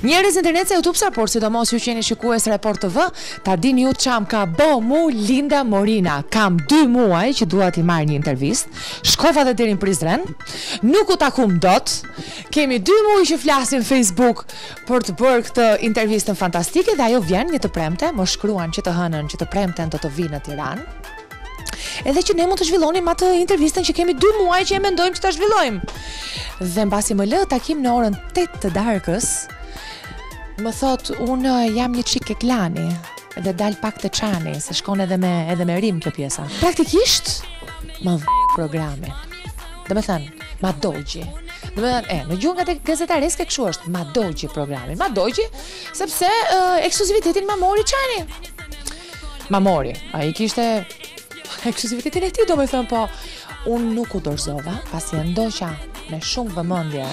Njerëz internet se YouTube-sa, por sidomos ju që jeni shikues Report TV, ta dini ju çam ka bë mu Linda Morina. Kam 2 muaj që dua t'i marr një intervistë. Shkova dhe deri në Prizren. Nuk u takum dot. Kemi 2 muaj që flasim Facebook për të bërë këtë intervistën fantastike dhe ajo vjen një të premte, më shkruan që të hënën që të premten do të vinë në Tiranë. Edhe që ne mund të zhvillonim atë intervistën që kemi 2 muaj që e mendojmë që ta zhvillojmë. Dhe mbasi më lë takim në orën 8 të darkës, më thot, unë jam një çik e klani dhe dal pak të çani, se shkon edhe me rim kjo pjesa. Praktikisht më programin. Domethënë, ma dogji. Domethënë, në gjuhën e gazetareske kështu është, ma dogji programin. Ma dogji sepse ekskluzivitetin ma mori çani. Ma mori. Ai kishte ekskluzivitetin e tij, domethënë, po unë nuk u dorëzova, pasi e ndoqa me shumë vëmendje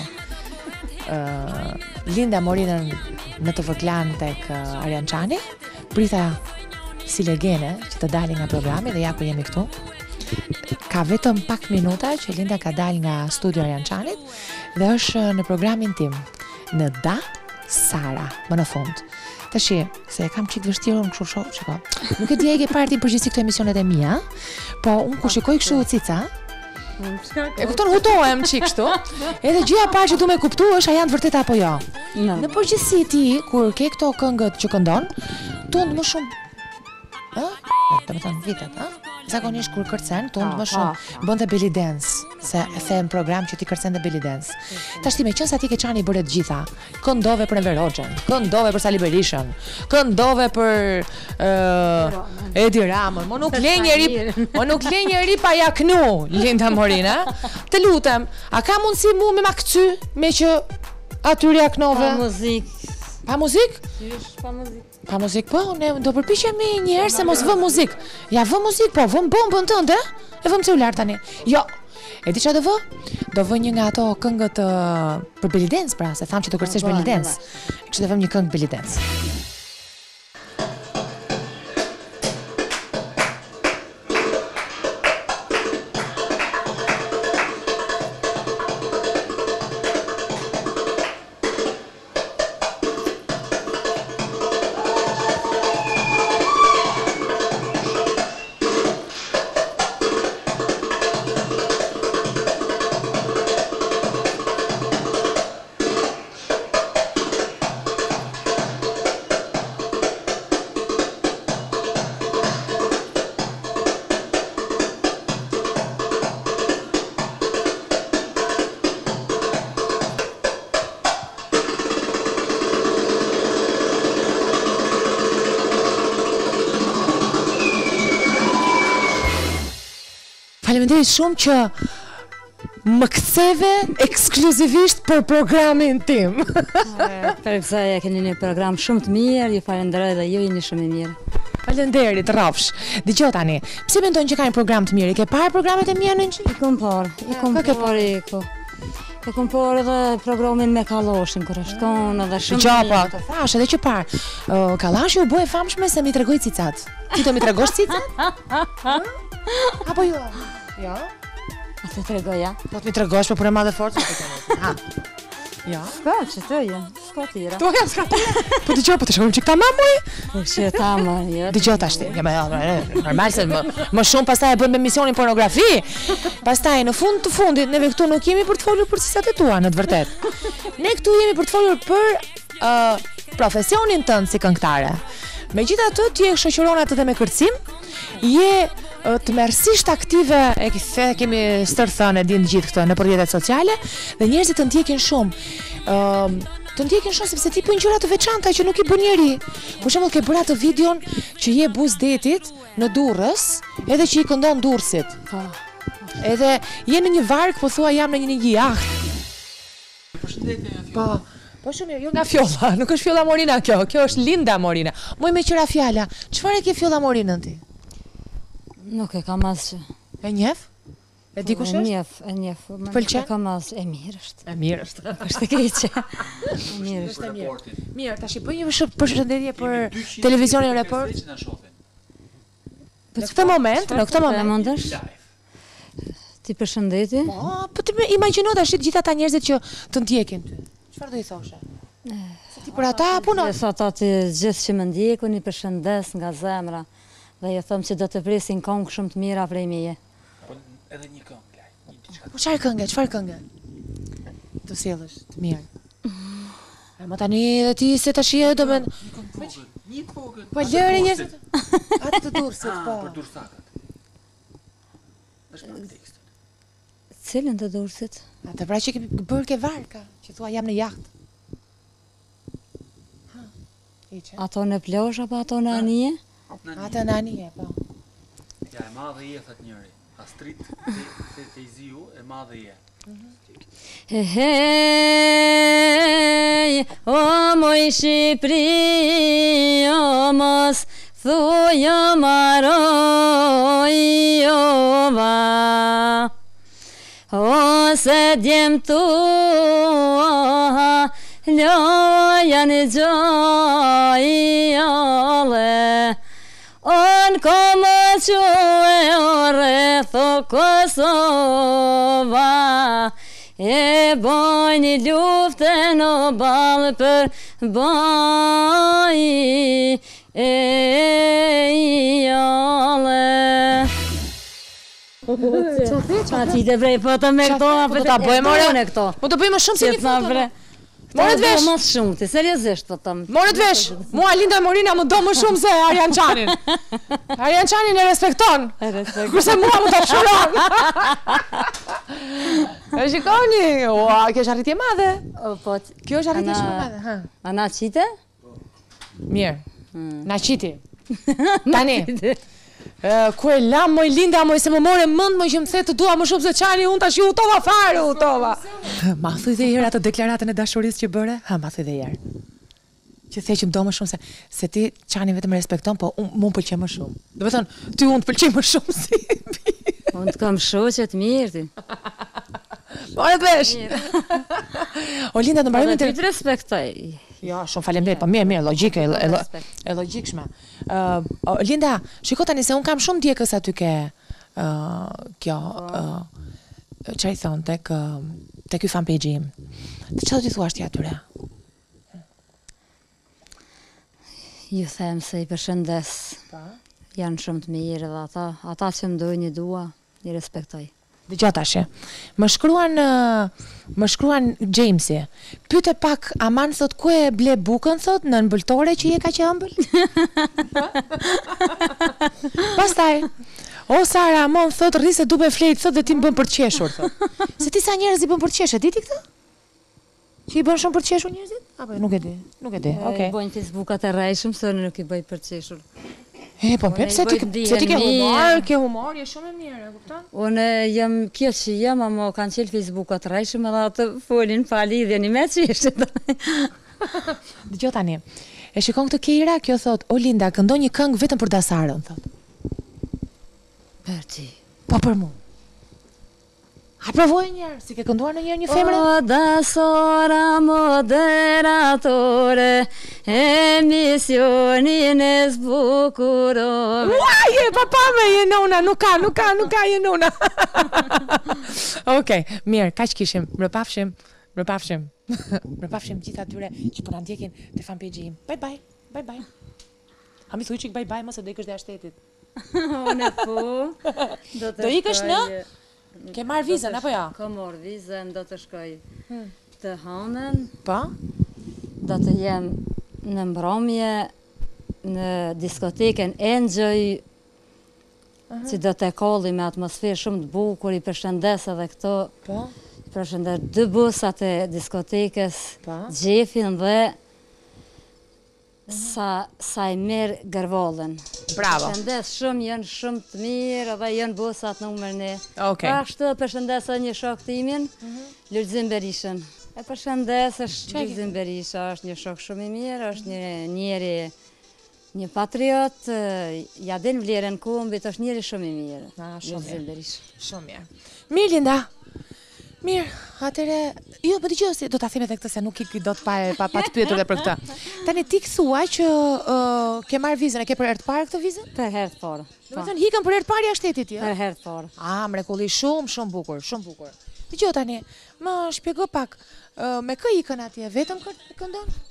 Linda Morinën në të vërklan tek Arjan Çani, prita si legene që të dali nga programi dhe ja ku jemi këtu. Ka vetëm pak minuta që Linda ka dal nga studio Arjan Çanit dhe është në programin tim, në Da Sara, më në fund. Tashi, se kam çik vështirë unë kështu shiko. Nuk e di e ke parë ti përgjithësi këto emisionet e mia, po unë kur shikoj kështu cica, e kupton, hutohem çik kështu. Edhe gjëja e parë që du me kuptu është a janë të vërteta apo jo. Në përgjithësi ti kur ke këto këngët që këndon, tund më shumë. Domethënë vitet, zakonisht kur kërcen, tund më shumë bënte belly dance, se e them program që ti kërcen dhe belly dance. Tash ti me qenë sa ti ke Çani bëre të gjitha. Këndove për Enver Hoxhën, këndove për Sali Berishën, këndove për Edi Ramën. Mo nuk le njeri pa jaknu, Linda Morina. Të lutem, a ka mundësi mu me ma këcy me që atyri jaknove? Pa muzik. Pa muzik? Pa muzik. Pa muzik, po, ne do përpiqemi një herë se mos vë muzik. Ja vë muzik, po, vëm bombën tënde, e vëm celular tani. Jo. E di çfarë do vë? Do vë një nga ato këngët për belly dance, pra, se tham që do kërcesh belly dance. Kështu do vëm një këngë belly dance. Faleminderit shumë që më ktheve ekskluzivisht për programin tim. Për kësaj keni një program shumë të mirë, ju falenderoj dhe ju jeni shumë i mirë. Faleminderit, rrafsh. Dëgjoj tani, pse mendon që ka një program të mirë? Ke parë programet e mia në I kom parë. E kom parë edhe programin me Kalloshin kur është konë edhe shumë. Gjapa, të thash edhe që parë. Kallashi u bë e famshme se mi tregoi cicat. Ti do mi tregosh cicat? Apo jo? Jo? A të tregoja? Po të mi tregosh për e madhe forcë të të ha. Ja? Shka, që të janë, shka tira. To janë s'ka tira? Po dëgjoj, po të shohim që këta mamuj? Po që ta më, jo. Dëgjoj tash ti, normal se më shumë pastaj e bën me emisionin pornografi. Pastaj në fund të fundit neve këtu nuk jemi për të folur për cicat e tua, në të vërtetë. Ne këtu jemi për të folur për profesionin tënd si këngëtare. Megjithatë, ti e shoqëron atë dhe me kërcim, je të merrsisht aktive, kemi stërthën e din gjithë këtë në rrjetet sociale dhe njerëzit të ndjekin shumë. Të ndjekin shumë sepse ti bën gjëra të veçanta që nuk i bën njeri. Për shembull, ke bërë atë videon që je buz detit në Durrës, edhe që i këndon Durrësit. Edhe je në një varg, po thua jam në një jaht. Po. Po shumë mirë, jo nga fjolla, nuk është Fjolla Morina kjo është Linda Morina. Moj me qëra fjala, çfarë e ke Fjolla Morinën ti? Nuk e kam asë që. E njef? E di kush është? E njef. Pëlqen? E kam asë, e mirë është. E mirë është. Është e keqe. E mirë është. Mirë, tash i bëj një përshëndetje për televizionin Report. Në këtë moment. Mundesh? Ti përshëndetje? Po ti imagjino tash të gjithë ata njerëzit që të ndjekin ty. Çfarë do i thoshe? Se ti për ata punon. Sa ata të gjithë që më ndjekun, i përshëndes nga zemra. Dhe ju them që do të presin këngë shumë të mira prej meje. Po edhe një këngë, laj, një diçka. Po çfarë këngë? Të sjellësh të mirë. Më tani edhe ti se tash do më Një të vogël. po lëre njerëzit. Atë të dursit, po. Për dursakat. Është pak tekst. Cilën të dursit? Atë pra që kemi bërë ke varka, që thua jam në jahtë. Ato në plosh apo ato në anije? Atë në anije, po. Ja, e madhe je, thët njëri. Astrit të iziu, e madhe je. Hej, o moj Shqipëri, o mos thuja maroj ova. O se djem tua, loja në gjoj ole. On komo que ore tho Kosova, e bojnë luftën o balë për baj e jale. Qa ti të vrej po të me këto, Po ta bëjmë ore këto. Po të bëjmë shumë se një foto. Morët vesh! Mos shumë ti, seriozisht po them. Morët vesh! Mua Linda Morina më do më shumë se Arjan Qanin. Arjan Qanin e respekton. Kurse mua më të fshuron. E shikoni, ua, kjo është arritje madhe. Po, Kjo është arritje shumë madhe. Ha. Ana qite? Mirë. Na qiti. Tani. Ku e lam moj Linda moj se më more mend moj që më the të dua më shumë se Qani, unë tash utova fare, utova. Ma thuj dhe herë atë deklaratën e dashurisë që bëre? Ha, ma thuj dhe herë. Që the që më do më shumë se ti Qani vetëm respekton, po unë më pëlqej më shumë. Do të thonë, ty unë të pëlqej më shumë si. Unë të kam shoqe të mirë ti. More të vesh. O Linda, në mbarimin Ti të respektoj. Jo, shumë faleminderit, po mirë, logjike, e logjikshme. Linda, shiko tani se un kam shumë djegës aty ke kjo çai thon tek ky fanpage im. Çfarë do t'i thuash ti atyre? Ju them se i përshëndes. Janë shumë të mirë dhe ata që më dojnë i dua, i respektoj. Dëgjoj tash. Më shkruan Jamesi. Pyete pak aman thot ku e ble bukën thot në ëmbëltore që je kaq e ëmbël? Pastaj o Sara, mon thot rri se dupe flet thot dhe ti më bën për të qeshur thot. Se ti sa njerëz i bën për të qeshur, di ti këtë? Që i bën shumë për të qeshur njerëzit? Apo nuk e di. Okej. Bojnë Facebookat e rrejshëm, se nuk i bëj për të qeshur. Po pse ti ke humor, ke humor, je shumë e mirë, e kupton? Unë jam kjo që jam, ama kanë qelë Facebookat rrejshëm edhe atë folin pa lidhjen i me që ishte. Dëgjoj tani. E shikon këtë Keira, kjo thot, o Linda, këndon një këngë vetëm për Dasarën, thot. Për ti. Po për mua. A provoj njerë, si ke kënduar në njerë një femre? O dasora moderatore, emisionin e zbukurove. Uaje, papa me je nona, nuk ka je nona. Okej, mirë, kaq kishim, mërpafshim. Mërpafshim gjithë atyre që po na ndjekin te fanpage im. Bye bye. A mi thuj çik bye bye, mos e do ikësh dhe ashtetit. Unë po. Do ikësh në? Ke marrë vizën, apo ja? Ka marrë vizën, do të shkoj të Hanën, Po? do të jem në mbrëmje në diskoteken Enjoy, që do të kolli me atmosferë shumë të bukur, i përshëndes edhe këto, Po? i përshëndes dy busat e diskotekës, Po? Gjefin dhe sa i merë gërvollën. Bravo. Përshëndes shumë, janë shumë të mirë dhe janë busat numër një. Okej. Ashtu përshëndes edhe një shok timin, Lulzim Berishën. E përshëndes është Lulzim Berisha, është një shok shumë i mirë, është një patriot, ja din vlerën kombit, është njëri shumë i mirë. Lulzim Berisha. Shumë mirë. Mirë, Linda. Mirë, atëre, jo, po dëgjoj se do ta them edhe këtë se nuk i do të pa të pyetur edhe për këtë. Tani ti thua që ke marrë vizën, e ke për herë të parë këtë vizën? Për herë të parë. Do të thënë hikën për herë të parë jashtë shtetit, jo? Për herë të parë. Mrekulli, shumë bukur, shumë bukur. Dëgjoj tani, më shpjego pak, me kë ikën atje, vetëm këndon?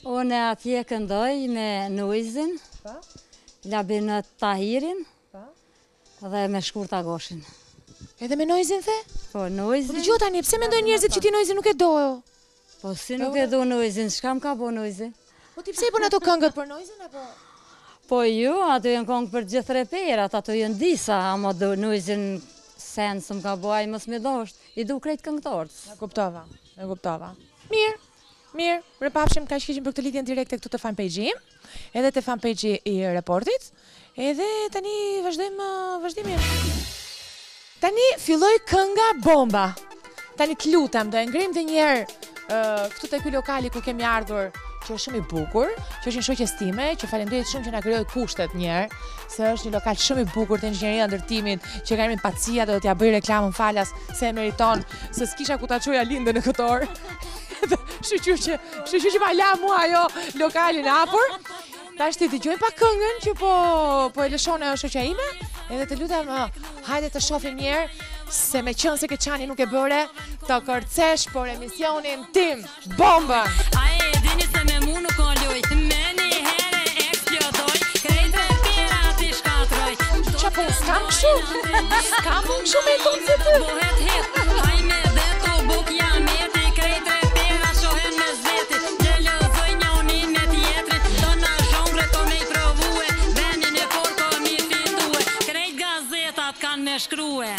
Unë atje këndoj me Nuizin, Labinët Tahirin dhe me Shkurta Goshin. Edhe me Noizin the? Po, Po Nuizin... dëgjoj tani, pse mendojnë njerëzit që ti Noizin nuk e do? Po, si nuk e do Nuizin, shka më ka bo Nuizin? Po ti pse i bën ato këngët për Noizin apo? Po ju, ato jenë kongë për gjithë reperat, ato jenë disa, ama do Nuizin sen së më ka bo, a i mës me dosht, i du krejt këngëtorët. E kuptova. Mirë, rëpapshim ka shkishim për këtë lidhjen direkte këtu të fanpage-i, edhe të fanpage-i i Reportit, edhe tani vazhdimin. Tani filloi kënga bomba. Tani të lutem, do e ngrim dhe njerë këtu te ky lokali ku kemi ardhur, që është shumë i bukur, që është një shoqes time, që faleminderit shumë që na krijoi kushtet njerë, se është një lokal shumë i bukur të inxhinieria ndërtimit, që ka emrin Pacia dhe do t'ja bëj reklamën falas se e meriton, se s'kisha ku ta çoja lindën në këtë orë. Shqyr që ma la mua ajo lokalin hapur. Tash ti dëgjojmë pak këngën që po e lëshon ajo shoqja ime, edhe të lutem hajde të shohim njerë se me qënë se Keqani nuk e bëre, të kërcesh për emisionin tim, bombën! A e dini se me mu nuk o luj, me një herë eksplodoj, krejt repera ti shkatroj. Qa po s'kam këshu? S'kam unë këshu me tonë si ty? Bohet het, hajme dhe to buk jam eti, krejt repera shohen me zveti, që lëzoj njonin me tjetrit, të na zhombre to me i provue, venin e por ko mi fitue, krejt gazetat kan me shkrue.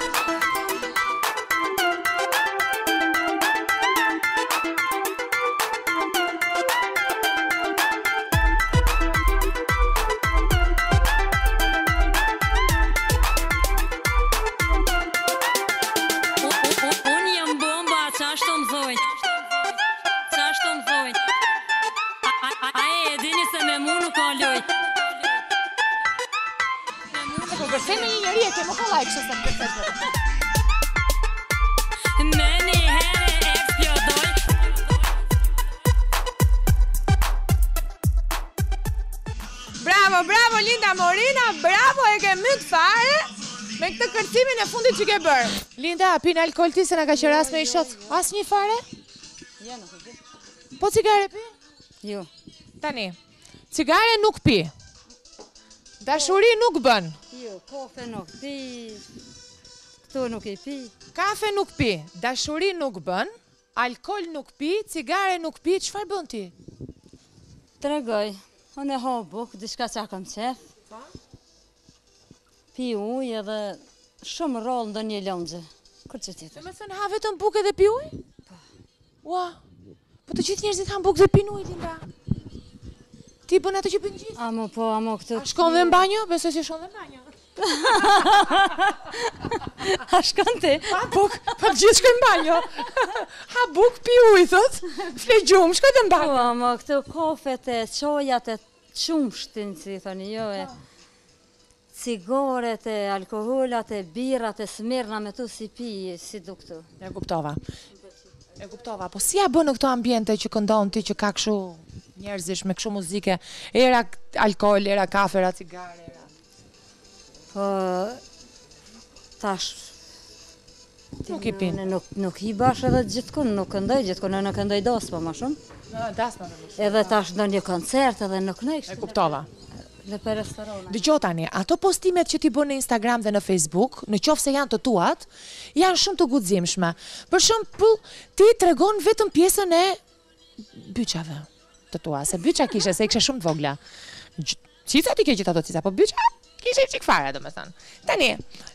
Përse me një njëri e ke më kollaj kështë se më përse. Me një herë eksplodoj. Bravo Linda Morina, bravo e ke myt fare me këtë kërcimin e fundit që ke bërë. Linda, pin alkohol ti se na ka qenë rast me i shot? As një fare? Ja, nuk e pi. Po cigare pi? Jo. Tani, cigare nuk pi. Dashuri nuk bën. Jo, kafe nuk pi, këto nuk i pi. Kafe nuk pi, dashuri nuk bën, alkohol nuk pi, cigare nuk pi, çfarë bën ti? Tregoj, unë e ha buk, diçka që kam qef. Pi ujë edhe shumë rollë ndë një lëngje. Kërë që tjetër. Me thënë ha vetëm bukë dhe pi ujë? Ua, po të gjithë njerëzit han bukë dhe pin ujë, Linda. Ti bën atë që bën gjithë? Amo këtë... A shkon dhe në banjo? Besoj se shkon dhe në banjo. A shkon ti? Ha buk, pa të gjithë shkoj në banjo. Ha buk, pi ujë, thot. Fle gjumë, shkoj dhe në banjo. Po, amo këto kofet e qojat e qumshtin, si thoni, jo e... Cigaret e alkoholat e birat e smirna me tu si pi, si du këtu. E kuptova. Po si ja bën në këto ambiente që këndon ti që ka kështu njerëzish me kështu muzike, era alkohol, era kafe, era cigare, era... Po, tash... Nuk i pin. Nuk i bash edhe gjithkun, nuk këndoj gjithkun, nuk këndoj dasma ma shumë. Dasma dhe shumë. Edhe tash do një koncert edhe nuk në E kuptova. Dhe për restorana. Dëgjoj tani, ato postimet që ti bën në Instagram dhe në Facebook, në qoftë se janë të tuat, janë shumë të guximshme. Për shembull, ti tregon vetëm pjesën e byçave të tua, se byça kishe, se i kishe shumë të vogla. Cica ti ke gjithë ato cica, po byça kishe çik fare, domethënë. Tani,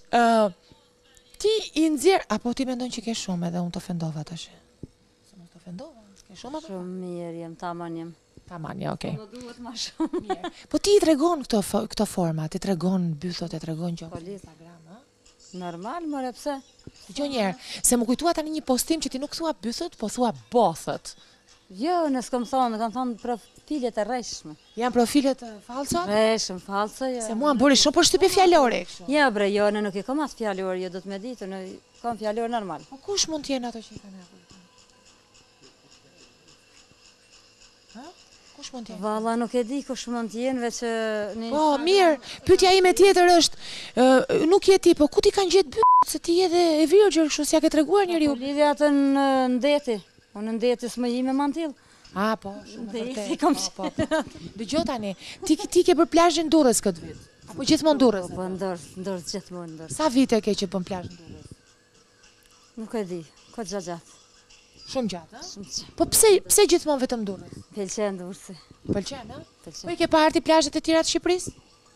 ti i nxjerr apo ti mendon që ke shumë edhe unë të ofendova tash? Se mos të ofendova, ke shumë apo? Shumë mirë jem, taman jem. Taman, ja, okej. Më duhet ma shumë. Mirë. Po ti i tregon këto forma, ti tregon bythot, e tregon gjë. Po Instagram, ha? Normal, more pse? Dgjoj një herë, se më kujtua tani një postim që ti nuk thua bythët, po thua bothët. Jo, në s'kom thonë, kam thonë profilet e rreshme. Janë profilet falsot? Rreshme, falso, jo. Se mua më bëri shumë përshtypje fjalore kështu. Ja, bre, jo, në nuk i kom atë fjallor, jo, do të me ditë, në kam fjallor normal. Po kush mund t'jenë ato që i kanë ardhur? Kush mund t'jenë? Valla nuk e di kush mund t'jenë, veç Po, mirë, pyetja ime tjetër është, nuk je ti, po ku ti kanë gjetë bythët, se ti edhe e virgjër kështu, s'ja ke treguar njeriu. Po lidhja atë në ndeti, unë në ndeti s'më hi me mantil. A, po, shumë Dhe vërtet. si kom Po. Dëgjoj tani, ti ke për plazhin Durrës këtë vit? Apo gjithmonë Durrës? Po ndorë gjithmonë ndorë. Sa vite ke që bën plazhin Durrës? Nuk e di, ko gjatë. Shumë gjatë, a? Shumë që. Po pse gjithmonë vetëm Durrës? Pëlqen Durrësi. Pëlqen, a? Po Pëlqen. i ke parë ti plazhet e tjera të Shqipërisë?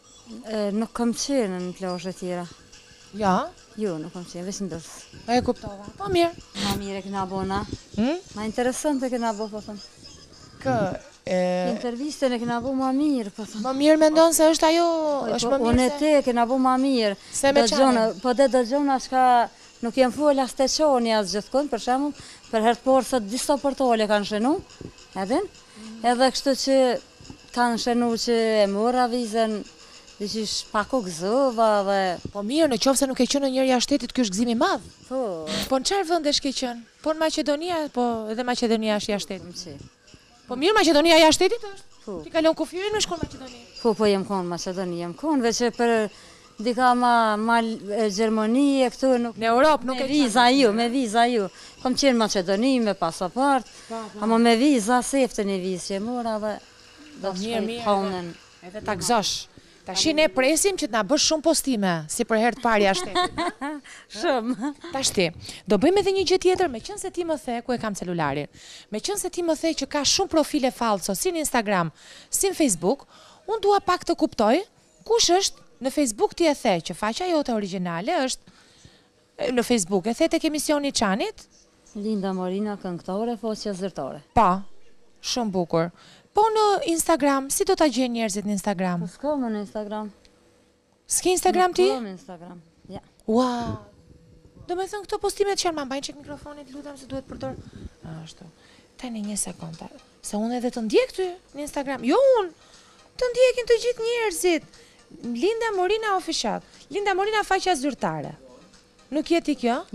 Nuk kam qenë në plazhe tjera. Ja, Jo, nuk kam qenë, veç në Durrës. e kuptova. Po mirë. Ma mire këna bo na. Hm? Ma interesante këna bo, po thëmë. Kë, Intervistën e këna bo ma mirë, po thëmë. më mirë mendon se është ajo, është më Unë mirë e te këna bo ma mirë. se me Dëgjona, çane. po dëgjona shka nuk jem full as të qoni as gjithkund, për shemull, për herë të porë sot disa portale kanë shenu, edhin, edhe kështu që kanë shenu që e mora vizën, dhe që shpako gëzova dhe... Po mirë, në qoftë se nuk e qenë në njëri jashtë shtetit, ky është gëzim i madh. Po, Po në çfarë vendesh ke qenë? Po në Maqedonia, po edhe Maqedonia është jashtë shtetit. më që. Po mirë, Maqedonia jashtë shtetit është. Po, Ti kalon kufirin me shkon në Maqedoni. po jem konë Macedoni, jem konë, veç e për dika ma Gjermani e këtu nuk... Në Europë nuk Me e viza ju, me viza ju. Kom qenë Macedoni me pasaport, ama me viza, seftën e vizë që e mora dhe... Po, mirë, Honën. Edhe ta gëzosh. Tashi ne presim që të na bësh shumë postime, si për herë të parë jashtë shtetit. Shumë. Tashti, do bëjmë edhe një gjë tjetër, meqense ti më the ku e kam celularin. Meqense ti më the që ka shumë profile falso si në Instagram, si në Facebook, unë dua pak të kuptoj kush është në Facebook ti e the që faqja jote origjinale është në Facebook e the tek emisioni i Çanit? Linda Morina, këngëtare, foqja zyrtare. Pa, shumë bukur. Po në Instagram, si do ta gjejnë njerëzit në Instagram? Po s'ka më në Instagram. S'ke Instagram ti? S'ka më në Instagram. Ja. Ua. Do me thënë këto postimet që janë ma mbajnë çek mikrofonit, lutem se duhet përdor. Ashtu. Tani një sekondë. Se unë edhe të ndjek ty në Instagram. Jo unë. Të ndjekin të gjithë njerëzit. Linda Morina Official. Linda Morina faqja zyrtare. Nuk je ti kjo?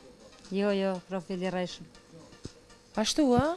Jo, profili rrejshëm. Ashtu, ë?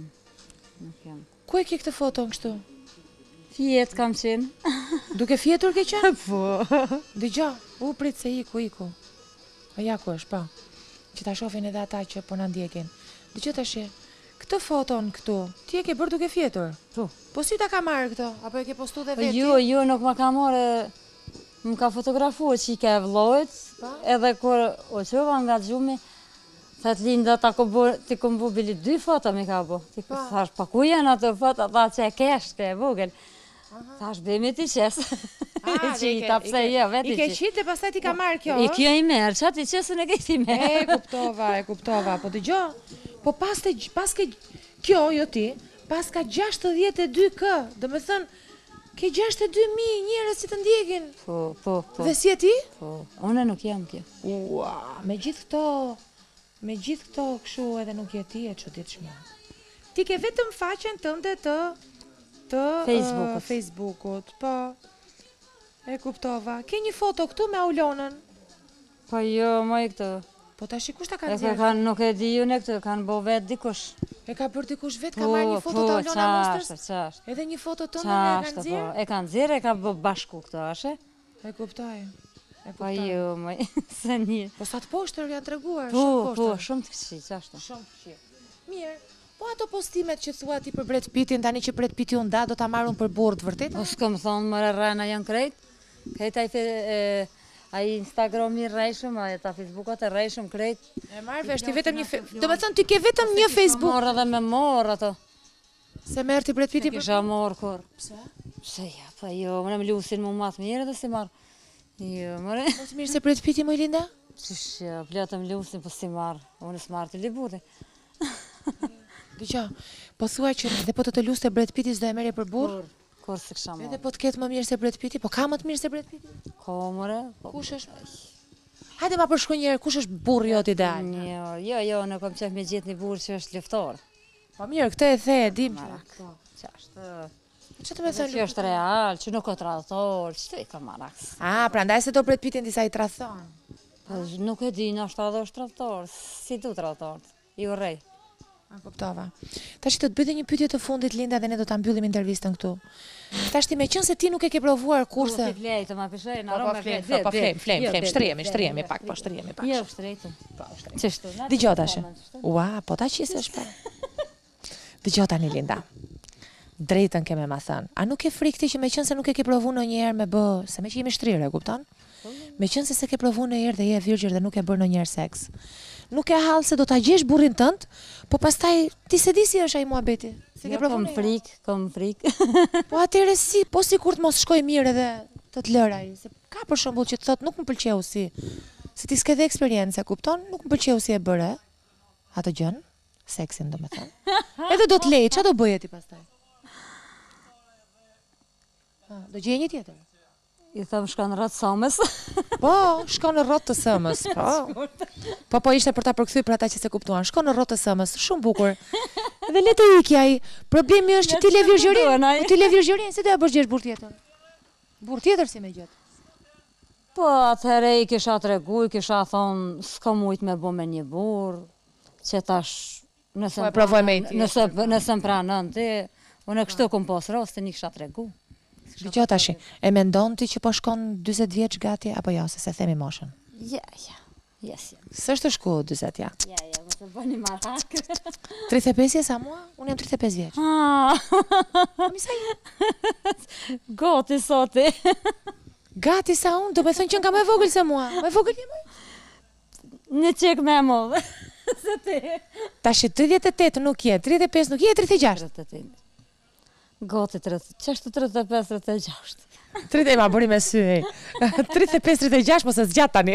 Nuk jam. Ku e ke këtë foto në kështu? Fjet kam qenë. Duke fjetur ke qenë? Po. Dëgjo, prit se iku. A ja ku është, po. Që ta shohin edhe ata që po na ndjekin. Dëgjoj tash. Këtë foton këtu, ti e ke bërë duke fjetur? Po. Po si ta ka marrë këto? Apo e ke postu dhe veti? Jo, nuk ma ka marrë, më ka fotografuar që i ka vllojt, edhe kur o qova nga gjumi, thët Linda, ti kom bu bili 2 foto mi ka bu. Ti thash, pa ku janë ato foto, tha që e kesh, ke e vogël. Thash, bëjmë ti qes. Qita, pse jo, veti I ke që. qitë dhe pastaj ti ka marrë kjo? I kjo i merë, që ati qesën e ke ti merë. E kuptova. Po dëgjoj. Po paske kjo, jo ti, paska 62k, do me thënë, ke 62.000 njerëz që të ndjekin. Po. Dhe si e ti? Po, une nuk jam kjo. Ua, me gjithë këto këshu edhe nuk je ti e çuditshme. Ti ke vetëm faqen tënde të Facebookut, po. E kuptova. Ke një foto këtu me Aulonën. Po jo, moj këtë. Po tash kush ta ka E nxjerrë? kanë, nuk e di ju në këtë, kanë bo vetë dikush. E ka bërë dikush vetë, ka marrë një foto të Aulona Mosters? Qashtë. Edhe një foto tënde me e kanë nxjerrë? E kanë nxjerrë, e ka bë bashku këto, ashe? E kuptoj. Po jo, moj, se një. Po sa të poshtër janë treguar, Po, shumë poshtër. shumë të këqi, qashtë. Shumë të qi. Mirë. Po ato postimet që thua ti për Brad Pittin, tani që Brad Pitti u nda, do ta marrun për burr të vërtetë? Po s'kom thonë, mëre rrena janë krejt. Krejt ai Instagrami rrejshëm, ta Facebookat e rrejshëm krejt. E marr vesh ti vetëm një do të thënë ti ke vetëm një Facebook. Morë edhe me morë ato. Se merr ti Brad Pitti për Kisha morë kur. pse? Pse ja, po jo, më në lusin më matë mirë dhe si marë. Jo, mëre. Po të mirë se Brad Pitti më Linda? Qish, plotëm lusin, po si marë. Unë s'marë të liburi. Dgjoj. Po thua që edhe po të luste Brad Pitti s'do e merre për burr? Kur se kësha Edhe marë. po të ketë më mirë se Brad Pitti, po ka më të mirë se Brad Pitti? Ko, mëre. Kush është? Hajde ma përshkruaj një herë, kush është burri jot ideal? Jo, në kom qef me gjithë një burë që është luftar. Po mirë, këtë e the, e dim. Marak. Qashtë. Ç'të më Që thënë? është real, që nuk o tradhtor, që të i ka maraks. Ah, prandaj se do Brad Pittin disa i tradhton. Po, nuk e di, në është edhe është tradhtor, si du tradhtor, i urrej. A kuptova. Tash do të bëj edhe një pyetje të fundit Linda dhe ne do ta mbyllim intervistën këtu. Tash ti meqense ti nuk e ke provuar kurse. Po, flej, të ma pishoj, në Po, arome flem, shtrihemi pak. Jo, shtrejtëm. Po, Qështu? Dgjoj tash. Ua, po ta qisësh pa. Dëgjoj tani Linda. Drejtën ke me ma thënë. A nuk e frikë ti që me qënë se nuk e ke provu ndonjëherë me bë, se me që jemi shtrirë, e kupton? Me qënë se ke provu ndonjëherë dhe je virgjër dhe nuk e bërë ndonjëherë seks. Nuk e hall se do ta gjesh burrin tënd, po pastaj ti se di si është ai muhabeti. Se ke provu Kom ndonjëherë? kom frik. Po atëre si, po sikur të mos shkoj mirë edhe të lër ai, se ka për shembull që të thotë nuk më pëlqeu si se ti s'ke dhe eksperiencë, kupton? Nuk më pëlqeu si e bëre atë gjën, seksin domethënë. Edhe do të lej, ç'a do bëje ti pastaj? Do gjej një tjetër. I tham shkon rrët somës. Po, shkon në rrotë të sëmës, po. Po ishte për ta përkthy për ata që se kuptuan. Shkon në rrotë të sëmës, shumë bukur. Dhe le të ikë ai. Problemi është që ti le virgjërinë. Po ti le virgjërinë, si do ja bësh gjesh burr tjetër? Burr tjetër si me gjet. Po atëherë i kisha tregu, i kisha thonë s'ka mujt me bo me një burr, që tash nëse Po e provoj me i tjetër. nëse më pranon ti, unë kështu kom pas rastin i kisha tregu. Dgjoj tash, e mendon ti që po shkon 40 vjeç gati apo jo, se themi moshën? Ja. Yes. S'është shku 40 ja. Ja, mos e bëni marrak. 35 je sa mua? Unë jam 35 vjeç. Mi sa je? Gati soti. Gati sa unë, do me thënë që nga më e vogël se mua. Më e vogël je më? Një qik me modhe. Se ti. Tash 38 nuk je, 35 nuk je, 36. Gati 30, qështë 35, 36. 30 ma bëri me sy. 35, 36, mos e zgjat tani.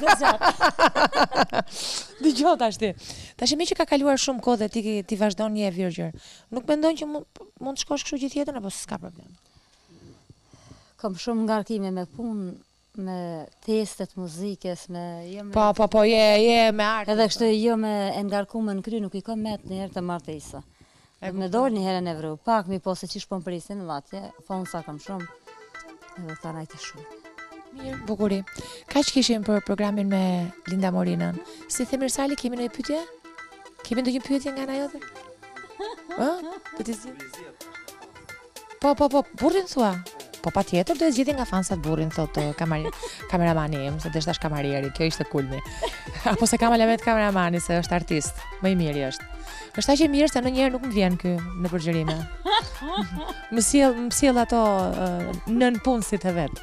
Dëgjoj tash ti. Tash me që ka kaluar shumë kohë dhe ti vazhdon një e virgjër. Nuk mendon që mund të shkosh kështu gjithë jetën apo s'ka problem? Kam shumë ngarkime me punë, me testet muzikës, me Po, je me art. Edhe kështu jo me ngarkume në kry, nuk i kam met një herë të martesa. Me dorë një herë në Evropë, pak mi po se qish po më prisin në latje, fonë sa kam shumë, edhe ta najte shumë. Mirë, bukuri. Kaq kishim për programin me Linda Morinën. Si the Mirsali, kemi ndonjë pyetje? Kemi ndonjë pyetje nga ana jote? Do të zgjidh? Po, burrin thua. Po patjetër do e zgjidhje nga fansat burrin, thotë kameramani im, se desh tash kamarieri, kjo ishte kulmi. Apo se kam alamet kameramani, se është artist, më i miri është. Është aq e mirë se ndonjëherë nuk më vjen ky në përgjërime. Më sjell ato nën punësit e vet.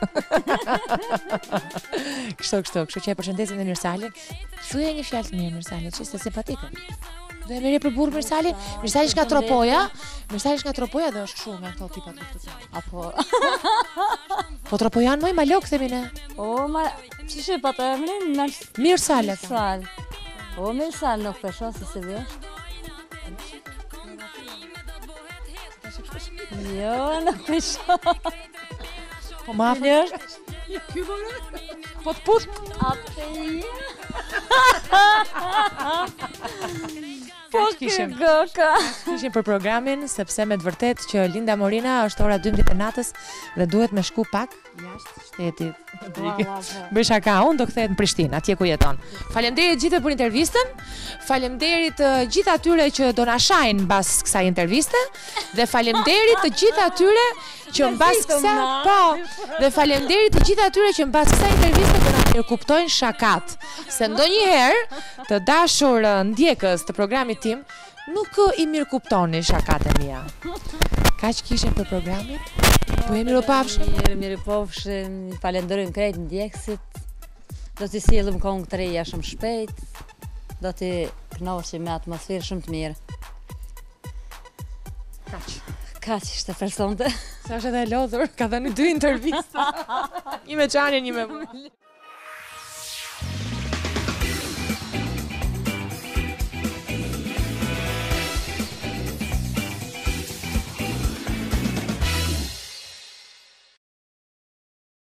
Kështu që e përshëndesim dhe Mirsalin. Thuaj një fjalë të mirë Mirsalit, që ishte simpatike. Do e merri për burr Mirsalin. Mirsali është nga Tropoja. Mirsali është nga Tropoja dhe është kështu nga këto tipa të. Apo Po Tropojan më i malok themi ne. O, çish e patë emrin? Mirsal. O, Mirsal nuk pesho se se vesh. Jo, nuk pesho. Po ma afër. Po të put. Po kishim për programin, sepse me të vërtet që Linda Morina është ora 12 e natës dhe duhet me shku pak jashtë shtetit. Bëj shaka, unë do kthehet në Prishtinë, atje ku jeton. Faleminderit gjithë për intervistën. Faleminderit gjithë atyre që do na shajnë mbas kësaj interviste dhe faleminderit të gjithë atyre që mbas dhe faleminderit të gjithë atyre që mbas kësaj interviste do na mirëkuptojnë shakat. Se ndonjëherë të dashur ndjekës të programit tim nuk i mirëkuptoni shakat e mia. Kaq kishim për programin. Po jemi mirëpafshim. Mirëpafshim, falenderojmë krejt ndjekësit. Do t'i sjellim këngë të reja shumë shpejt. Do t'i kënaqemi me atmosferë shumë të mirë. Kaq ishte personte. Sa është edhe e lodhur, ka dhënë 2 intervista. Një me Çanin, një me mua.